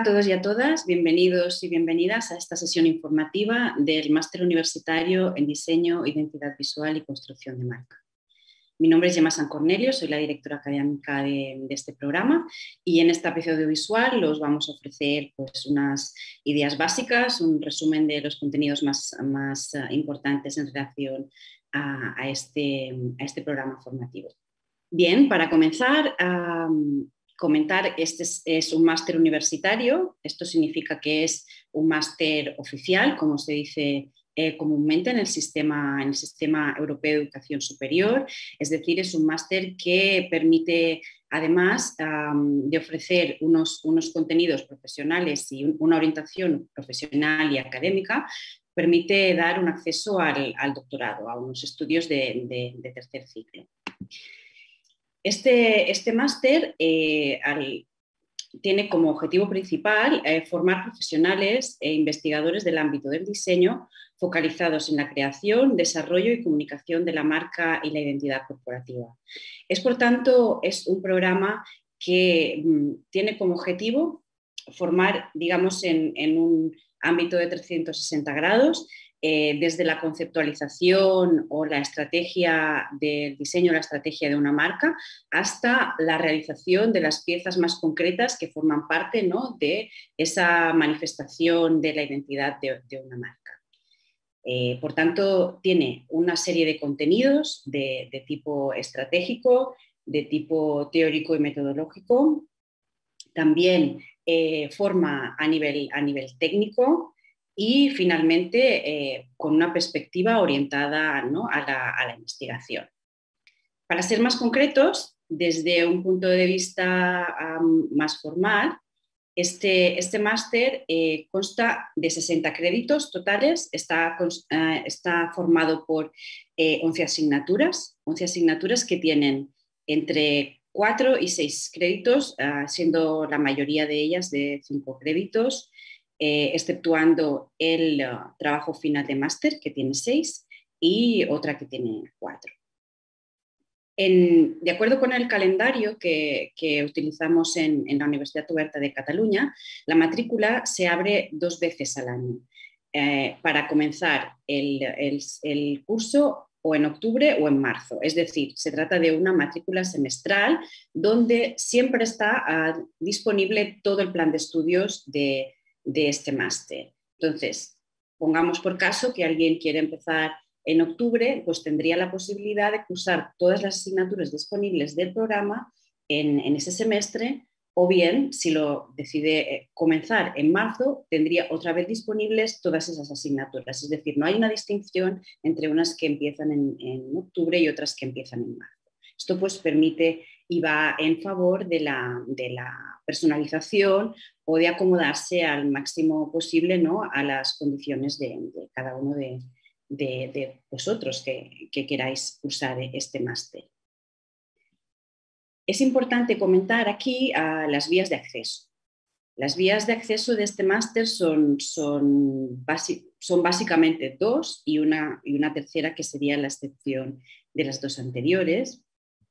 Hola a todos y a todas, bienvenidos y bienvenidas a esta sesión informativa del Máster Universitario en Diseño, Identidad Visual y Construcción de Marca. Mi nombre es Gemma San Cornelio, soy la directora académica de este programa y en este episodio visual os vamos a ofrecer pues, unas ideas básicas, un resumen de los contenidos más importantes en relación a este programa formativo. Bien, para comenzar, comentar, este es un máster universitario. Esto significa que es un máster oficial, como se dice comúnmente en el sistema europeo de educación superior. Es decir, es un máster que permite, además de ofrecer unos contenidos profesionales y una orientación profesional y académica, permite dar un acceso al doctorado, a unos estudios de tercer ciclo. Este máster tiene como objetivo principal formar profesionales e investigadores del ámbito del diseño focalizados en la creación, desarrollo y comunicación de la marca y la identidad corporativa. Por tanto, es un programa que tiene como objetivo formar, digamos, en un ámbito de 360 grados, desde la conceptualización o la estrategia del diseño, la estrategia de una marca, hasta la realización de las piezas más concretas que forman parte, ¿no?, de esa manifestación de la identidad de una marca. Por tanto, tiene una serie de contenidos de tipo estratégico, de tipo teórico y metodológico. También forma a nivel técnico y finalmente con una perspectiva orientada, ¿no?, a la investigación. Para ser más concretos, desde un punto de vista más formal, este máster consta de 60 créditos totales, está formado por 11 asignaturas que tienen entre 4 y 6 créditos, siendo la mayoría de ellas de 5 créditos, exceptuando el trabajo final de máster, que tiene 6, y otra que tiene 4. De acuerdo con el calendario que utilizamos en la Universitat Oberta de Cataluña, la matrícula se abre 2 veces al año, para comenzar el curso o en octubre o en marzo. Es decir, se trata de una matrícula semestral donde siempre está disponible todo el plan de estudios de este máster. Entonces, pongamos por caso que alguien quiere empezar en octubre, pues tendría la posibilidad de cursar todas las asignaturas disponibles del programa en ese semestre, o bien, si lo decide comenzar en marzo, tendría otra vez disponibles todas esas asignaturas. Es decir, no hay una distinción entre unas que empiezan en octubre y otras que empiezan en marzo. Esto pues permite y va en favor de la personalización o de acomodarse al máximo posible, ¿no?, a las condiciones de cada uno de vosotros que queráis cursar este máster. Es importante comentar aquí las vías de acceso. Las vías de acceso de este máster son básicamente 2 y una tercera que sería la excepción de las 2 anteriores.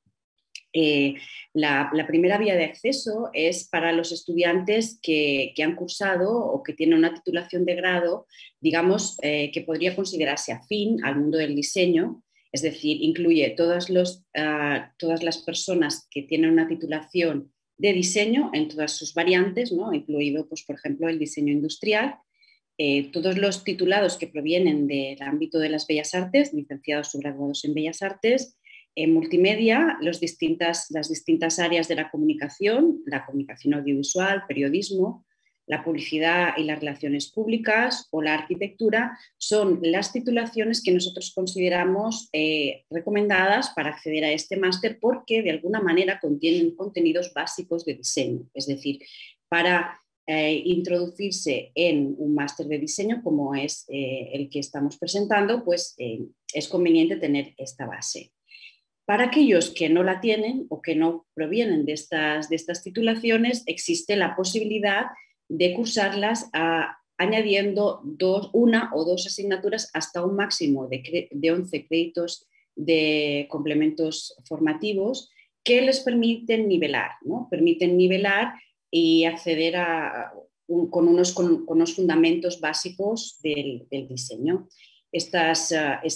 La primera vía de acceso es para los estudiantes que han cursado o que tienen una titulación de grado, digamos, que podría considerarse afín al mundo del diseño, es decir, incluye todas las personas que tienen una titulación de diseño en todas sus variantes, ¿no?, incluido, pues, por ejemplo, el diseño industrial, todos los titulados que provienen del ámbito de las bellas artes, licenciados o graduados en bellas artes, en multimedia, las distintas áreas de la comunicación audiovisual, periodismo, la publicidad y las relaciones públicas o la arquitectura, son las titulaciones que nosotros consideramos recomendadas para acceder a este máster, porque de alguna manera contienen contenidos básicos de diseño. Es decir, para introducirse en un máster de diseño como es el que estamos presentando, pues es conveniente tener esta base. Para aquellos que no la tienen o que no provienen de estas titulaciones, existe la posibilidad de cursarlas añadiendo 1 o 2 asignaturas hasta un máximo de 11 créditos de complementos formativos que les permiten nivelar, ¿no? Permiten nivelar y acceder a con unos fundamentos básicos del diseño. Estas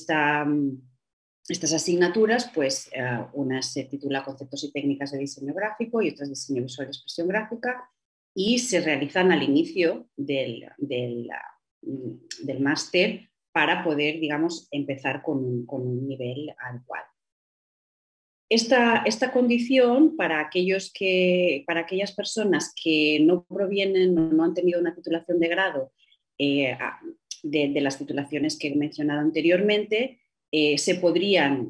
asignaturas, pues una se titula Conceptos y técnicas de diseño gráfico y otras Diseño visual y expresión gráfica, y se realizan al inicio del máster para poder, digamos, empezar con un nivel adecuado. Esta condición para aquellas personas que no provienen o no han tenido una titulación de grado de las titulaciones que he mencionado anteriormente, podrían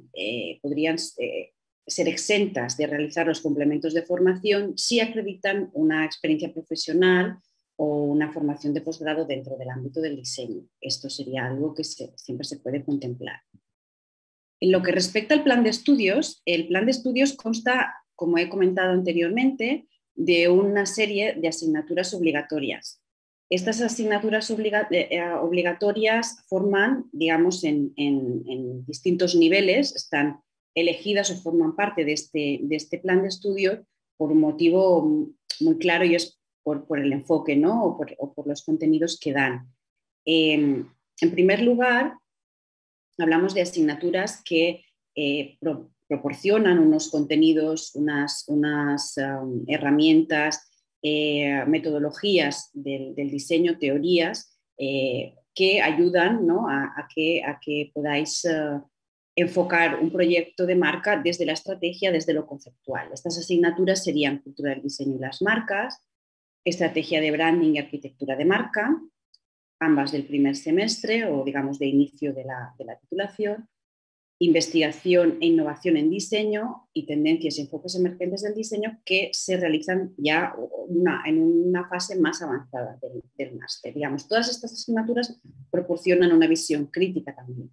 ser exentas de realizar los complementos de formación si acreditan una experiencia profesional o una formación de posgrado dentro del ámbito del diseño. Esto sería algo que siempre se puede contemplar. En lo que respecta al plan de estudios, el plan de estudios consta, como he comentado anteriormente, de una serie de asignaturas obligatorias. Estas asignaturas obligatorias forman, digamos, en distintos niveles, están elegidas o forman parte de este plan de estudios por un motivo muy claro, y es por el enfoque, ¿no? o por los contenidos que dan. En primer lugar, hablamos de asignaturas que proporcionan unos contenidos, unas herramientas, metodologías del diseño, teorías que ayudan, ¿no? a que podáis enfocar un proyecto de marca desde la estrategia, desde lo conceptual. Estas asignaturas serían Cultura del diseño y las marcas, Estrategia de branding y arquitectura de marca, ambas del primer semestre o, digamos, de inicio de la titulación, Investigación e innovación en diseño y tendencias y enfoques emergentes del diseño, que se realizan ya en una fase más avanzada del máster. Digamos, todas estas asignaturas proporcionan una visión crítica también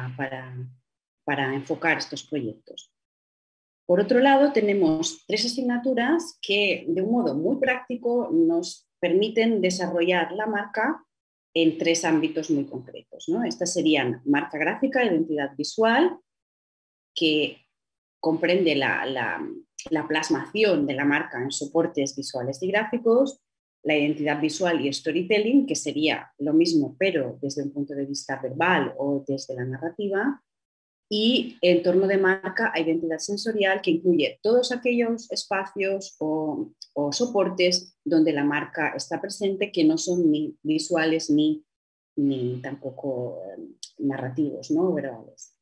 para enfocar estos proyectos. Por otro lado, tenemos 3 asignaturas que, de un modo muy práctico, nos permiten desarrollar la marca en 3 ámbitos muy concretos, ¿no? Estas serían marca gráfica, identidad visual, que comprende la plasmación de la marca en soportes visuales y gráficos, la identidad visual y storytelling, que sería lo mismo pero desde un punto de vista verbal o desde la narrativa, y entorno de marca a identidad sensorial, que incluye todos aquellos espacios o soportes donde la marca está presente, que no son ni visuales ni tampoco narrativos, ¿no? Verbales.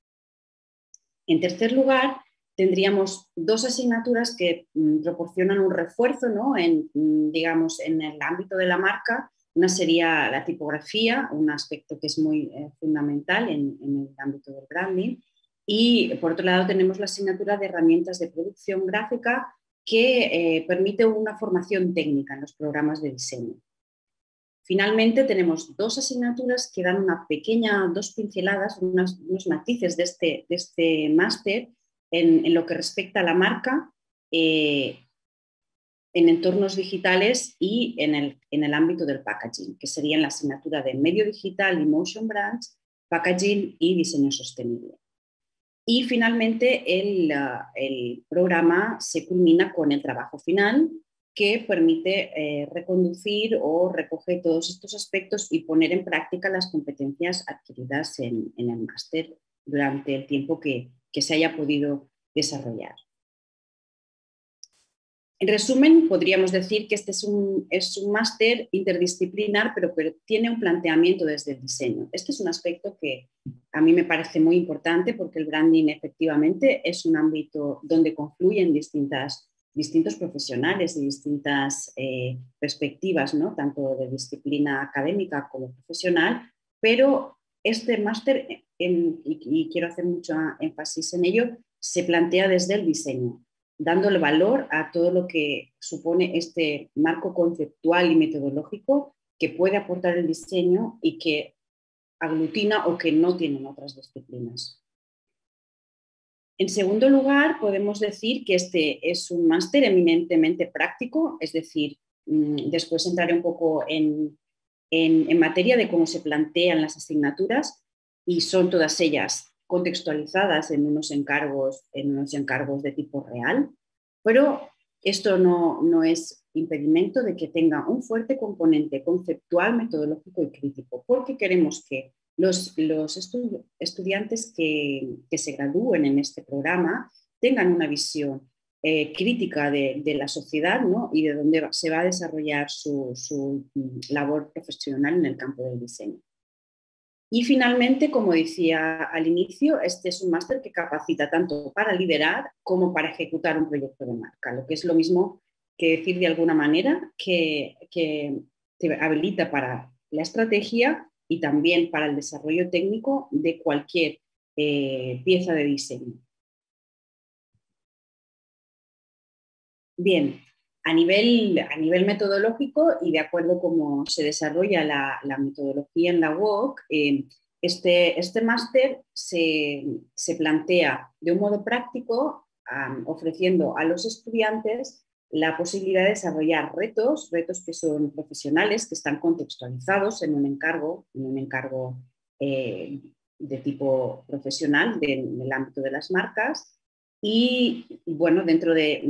En tercer lugar, tendríamos 2 asignaturas que proporcionan un refuerzo, ¿no? Digamos, en el ámbito de la marca. Una sería la tipografía, un aspecto que es muy fundamental en el ámbito del branding. Y por otro lado tenemos la asignatura de herramientas de producción gráfica, que permite una formación técnica en los programas de diseño. Finalmente tenemos 2 asignaturas que dan 2 pinceladas, unos matices de este máster en lo que respecta a la marca, en entornos digitales y en el ámbito del packaging, que serían la asignatura de medio digital y motion brands, packaging y diseño sostenible. Y finalmente el programa se culmina con el trabajo final, que permite reconducir o recoger todos estos aspectos y poner en práctica las competencias adquiridas en el máster durante el tiempo que se haya podido desarrollar. En resumen, podríamos decir que este es un máster interdisciplinar, pero tiene un planteamiento desde el diseño. Este es un aspecto que a mí me parece muy importante, porque el branding efectivamente es un ámbito donde confluyen distintos profesionales y distintas perspectivas, ¿no? Tanto de disciplina académica como profesional, pero este máster, y quiero hacer mucho énfasis en ello, se plantea desde el diseño, dándole valor a todo lo que supone este marco conceptual y metodológico que puede aportar el diseño y que aglutina o que no tienen otras disciplinas. En segundo lugar, podemos decir que este es un máster eminentemente práctico, es decir, después entraré un poco en materia de cómo se plantean las asignaturas, y son todas ellas contextualizadas en unos encargos de tipo real, pero Esto no es impedimento de que tenga un fuerte componente conceptual, metodológico y crítico, porque queremos que los estudiantes que se gradúen en este programa tengan una visión crítica de la sociedad, ¿no? Y de dónde se va a desarrollar su labor profesional en el campo del diseño. Y finalmente, como decía al inicio, este es un máster que capacita tanto para liderar como para ejecutar un proyecto de marca, lo que es lo mismo que decir de alguna manera que te habilita para la estrategia y también para el desarrollo técnico de cualquier pieza de diseño. Bien, a nivel metodológico y de acuerdo a cómo se desarrolla la metodología en la UOC, este máster se plantea de un modo práctico, ofreciendo a los estudiantes la posibilidad de desarrollar retos que son profesionales, que están contextualizados en un encargo de tipo profesional del ámbito de las marcas. Y bueno, dentro de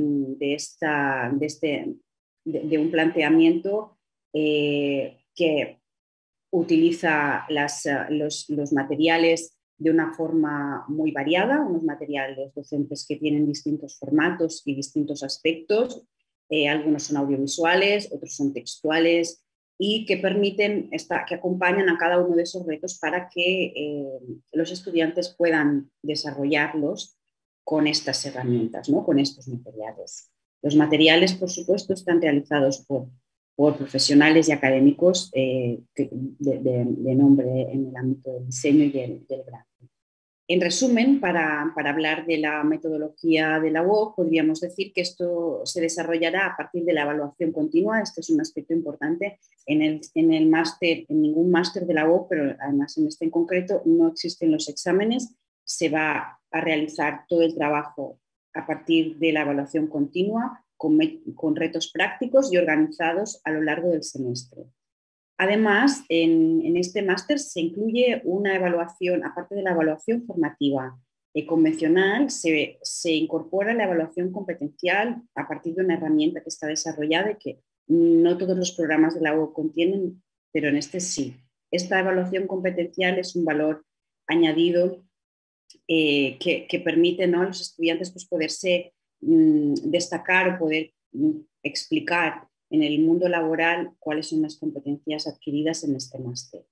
un planteamiento que utiliza los materiales de una forma muy variada, unos materiales docentes que tienen distintos formatos y distintos aspectos, algunos son audiovisuales, otros son textuales, y que permiten, que acompañan a cada uno de esos retos para que los estudiantes puedan desarrollarlos con estas herramientas, ¿no? Con estos materiales. Los materiales, por supuesto, están realizados por profesionales y académicos de nombre en el ámbito del diseño y del branding. En resumen, para hablar de la metodología de la UOC, podríamos decir que esto se desarrollará a partir de la evaluación continua. Este es un aspecto importante en el máster, en ningún máster de la UOC, pero además en este en concreto no existen los exámenes. Se va a realizar todo el trabajo a partir de la evaluación continua con retos prácticos y organizados a lo largo del semestre. Además, en este máster se incluye una evaluación, aparte de la evaluación formativa convencional, se incorpora la evaluación competencial a partir de una herramienta que está desarrollada y que no todos los programas de la UOC contienen, pero en este sí. Esta evaluación competencial es un valor añadido que permite, ¿no?, a los estudiantes pues, poderse destacar o poder explicar en el mundo laboral cuáles son las competencias adquiridas en este máster.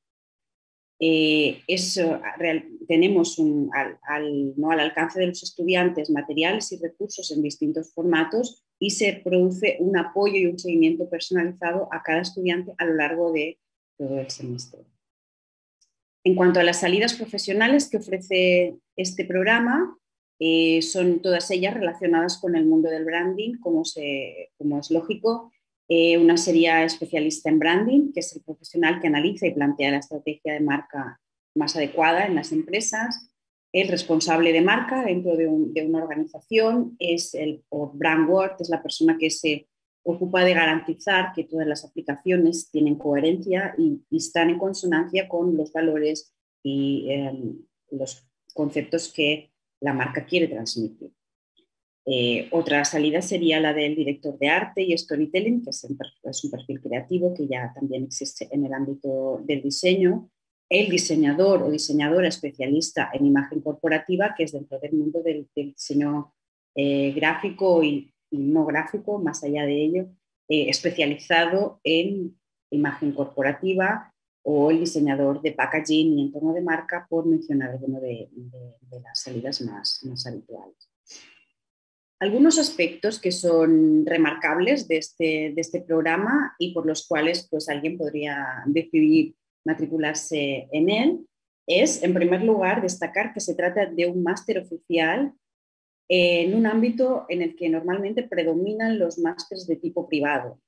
Tenemos al alcance de los estudiantes materiales y recursos en distintos formatos y se produce un apoyo y un seguimiento personalizado a cada estudiante a lo largo de todo el semestre. En cuanto a las salidas profesionales que ofrece este programa, son todas ellas relacionadas con el mundo del branding, como es lógico. Una sería especialista en branding, que es el profesional que analiza y plantea la estrategia de marca más adecuada en las empresas. El responsable de marca dentro de una organización es o brand ward, es la persona que se ocupa de garantizar que todas las aplicaciones tienen coherencia y están en consonancia con los valores y los conceptos que la marca quiere transmitir. Otra salida sería la del director de arte y storytelling, que es un perfil creativo que ya también existe en el ámbito del diseño. El diseñador o diseñadora especialista en imagen corporativa, que es dentro del mundo del diseño gráfico y no gráfico, más allá de ello, especializado en imagen corporativa, o el diseñador de packaging y entorno de marca, por mencionar alguna de las salidas más habituales. Algunos aspectos que son remarcables de este programa y por los cuales pues, alguien podría decidir matricularse en él es, en primer lugar, destacar que se trata de un máster oficial en un ámbito en el que normalmente predominan los másteres de tipo privado.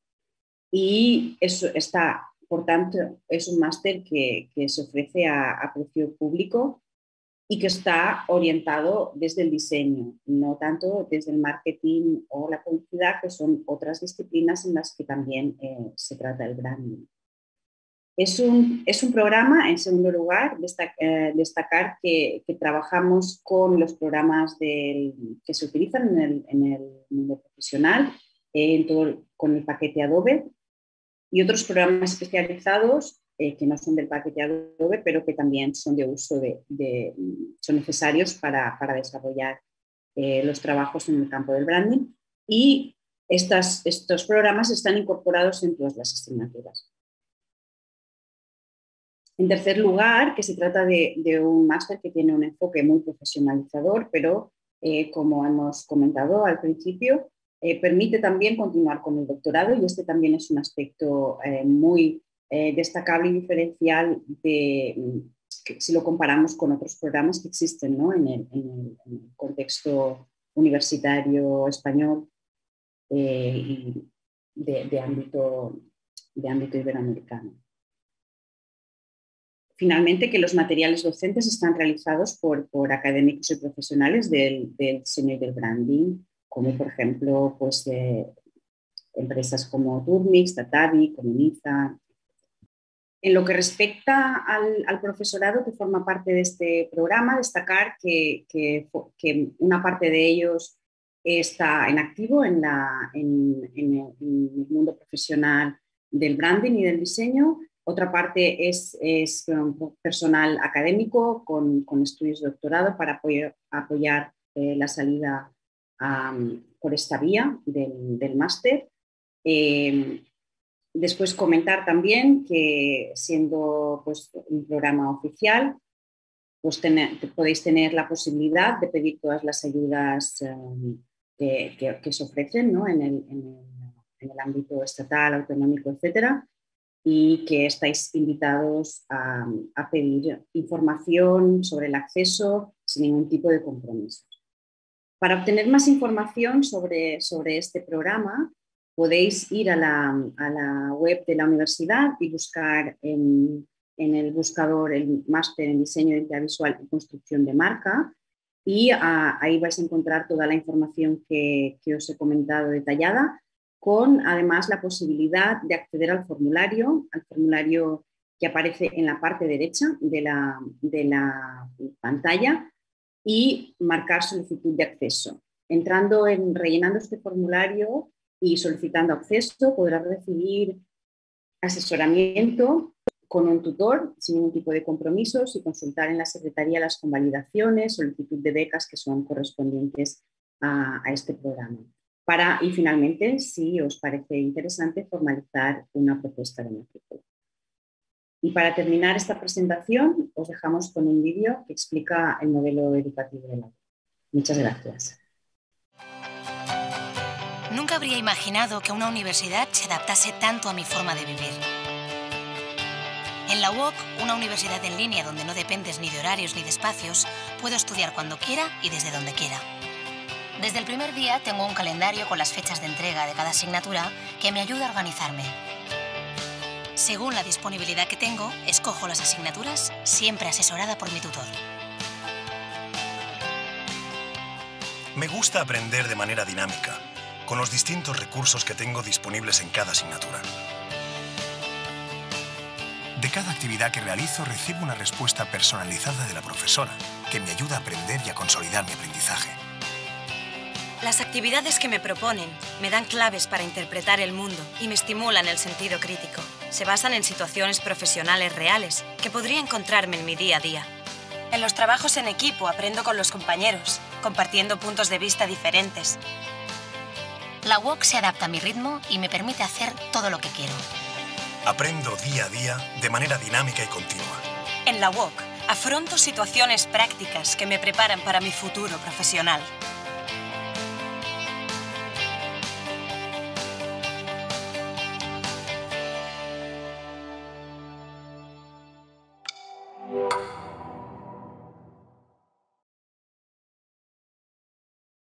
Y eso está, por tanto, es un máster que se ofrece a precio público y que está orientado desde el diseño, no tanto desde el marketing o la publicidad, que son otras disciplinas en las que también se trata el branding. Es un programa, en segundo lugar, destacar que trabajamos con los programas que se utilizan en el mundo profesional con el paquete Adobe, y otros programas especializados que no son del paquete Adobe, pero que también son de uso son necesarios para desarrollar los trabajos en el campo del branding, y estos programas están incorporados en todas las asignaturas. En tercer lugar, que se trata de un máster que tiene un enfoque muy profesionalizador, pero como hemos comentado al principio, permite también continuar con el doctorado, y este también es un aspecto muy destacable y diferencial si lo comparamos con otros programas que existen, ¿no? en el contexto universitario español y de ámbito iberoamericano. Finalmente, que los materiales docentes están realizados por académicos y profesionales del diseño y del branding, como por ejemplo pues, empresas como Turmix, Tatavi, Comuniza. En lo que respecta al profesorado que forma parte de este programa, destacar que una parte de ellos está en activo en el mundo profesional del branding y del diseño. Otra parte es personal académico con estudios de doctorado para apoyar la salida por esta vía del máster. Después comentar también que, siendo pues, un programa oficial, pues podéis tener la posibilidad de pedir todas las ayudas que se ofrecen, ¿no? en el ámbito estatal, autonómico, etcétera, y que estáis invitados a pedir información sobre el acceso sin ningún tipo de compromiso. Para obtener más información sobre este programa, podéis ir a la web de la universidad y buscar en el buscador el máster en diseño, identidad visual y construcción de marca, y ahí vais a encontrar toda la información que os he comentado detallada, con además la posibilidad de acceder al formulario que aparece en la parte derecha de la pantalla, y marcar solicitud de acceso. Rellenando este formulario y solicitando acceso, podrás recibir asesoramiento con un tutor sin ningún tipo de compromisos, y consultar en la Secretaría las convalidaciones, solicitud de becas que son correspondientes a este programa. Y finalmente, si os parece interesante, formalizar una propuesta de matrícula. Y para terminar esta presentación, os dejamos con un vídeo que explica el modelo educativo de la UOC. Muchas gracias. Nunca habría imaginado que una universidad se adaptase tanto a mi forma de vivir. En la UOC, una universidad en línea donde no dependes ni de horarios ni de espacios, puedo estudiar cuando quiera y desde donde quiera. Desde el primer día tengo un calendario con las fechas de entrega de cada asignatura que me ayuda a organizarme. Según la disponibilidad que tengo, escojo las asignaturas, siempre asesorada por mi tutor. Me gusta aprender de manera dinámica, con los distintos recursos que tengo disponibles en cada asignatura. De cada actividad que realizo recibo una respuesta personalizada de la profesora, que me ayuda a aprender y a consolidar mi aprendizaje. Las actividades que me proponen me dan claves para interpretar el mundo y me estimulan el sentido crítico. Se basan en situaciones profesionales reales que podría encontrarme en mi día a día. En los trabajos en equipo aprendo con los compañeros, compartiendo puntos de vista diferentes. La UOC se adapta a mi ritmo y me permite hacer todo lo que quiero. Aprendo día a día de manera dinámica y continua. En la UOC afronto situaciones prácticas que me preparan para mi futuro profesional.